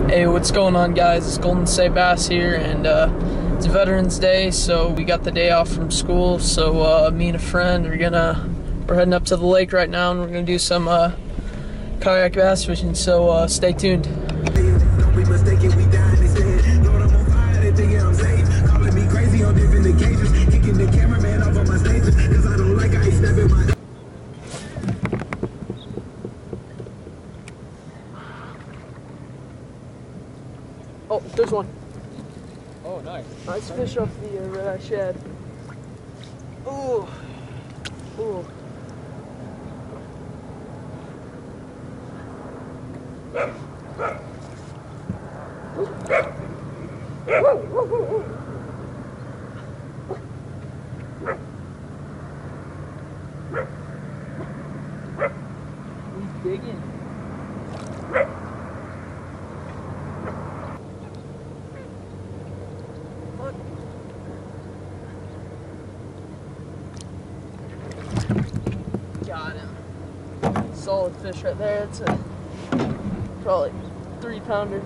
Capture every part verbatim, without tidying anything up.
Hey, what's going on, guys? It's Golden State Bass here, and uh, it's Veterans Day, so we got the day off from school. So uh, me and a friend are gonna we're heading up to the lake right now, and we're gonna do some uh, kayak bass fishing. So uh, stay tuned. Don't be mistaken, we dying instead. Lord, I'm on fire, they thinking I'm safe. Calling me crazy on different occasions. Kicking the cameraman off on my stages. Cause I don't like how he's snapping my. Oh, there's one. Oh, nice. Nice fish off the uh, red eye shad. Ooh. Ooh. He's digging. Got him. Solid fish right there. It's a probably three pounder.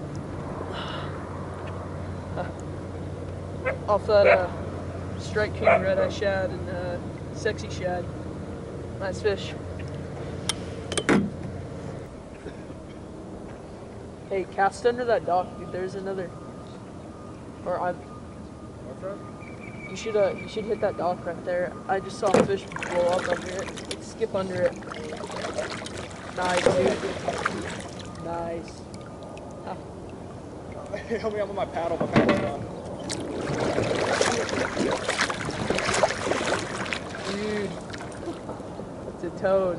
Off that uh, Strike King red eye shad and uh, sexy shad. Nice fish. Hey, cast under that dock, dude. There's another. Or I'm. What's that? You should uh, you should hit that dock right there. I just saw a fish blow up under it. Like, skip under it. Nice, dude. Nice. Huh. Help me out with my paddle. My paddle's gone. Dude, it's a toad.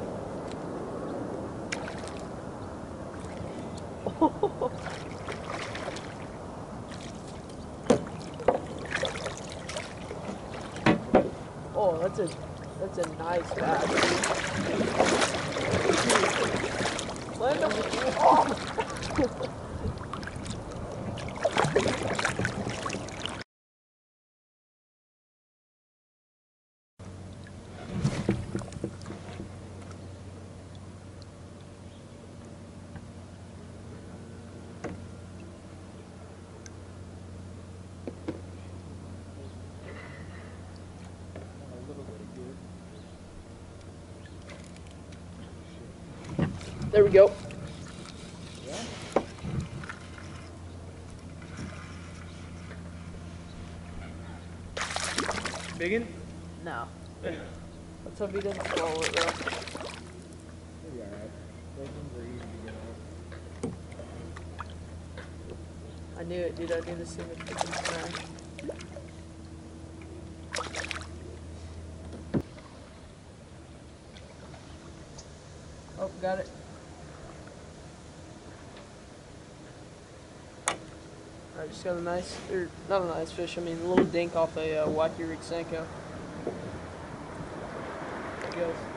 Oh, that's a that's a nice bass. Land him. Oh. There we go. Yeah? Biggin? No. Let's hope he doesn't swallow it though. He'll be alright. Those ones are easy to get off. I knew it, dude. I knew this thing would freaking smash. Oh, got it. Alright, just got a nice, or not a nice fish, I mean a little dink off a uh, Wacky Rig Senko. There it goes.